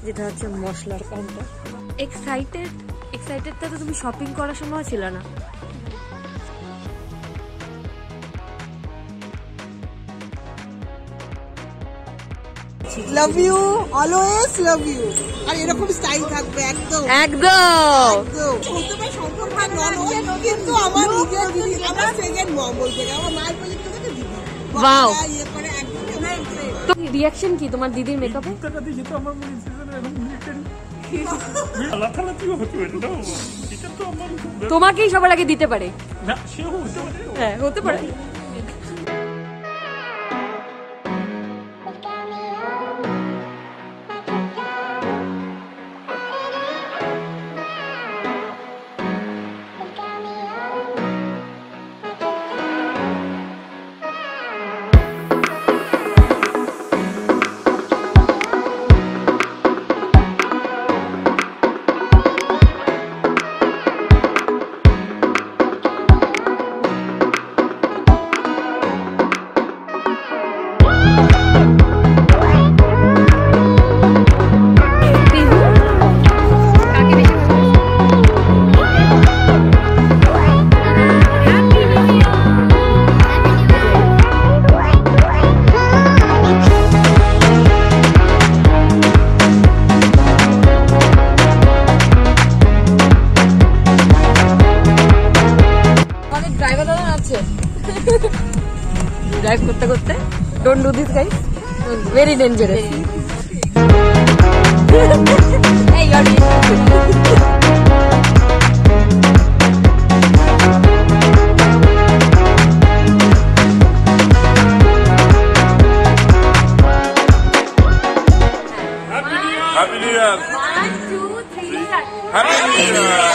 যেটা হচ্ছে মশলার কাউন্টার। এক্সাইটেডটা তো তুমি শপিং করার সময় ছিল না? Love you, always love you. আর এরকম স্টাইল থাকবে একদম একদম। বলতে পারি সম্পর্ক নন, কিন্তু আমার নিজের দিদি, আমার সেকেন্ড মম বলতে গেলে আমার মায়ের পর্যন্ত থেকে দিদি। ওয়াও। ইয়ে করে একদম। তো রিঅ্যাকশন কি তোমার দিদির মেকআপে? তোমাকেই সবার আগে দিতে পারে। হ্যাঁ, হতে পারে। ড্রাইভ করতে করতে, don't do this guys, very dangerous. এই গাড়ি Happy New Year. 1, 2, 3 start. Happy New Year.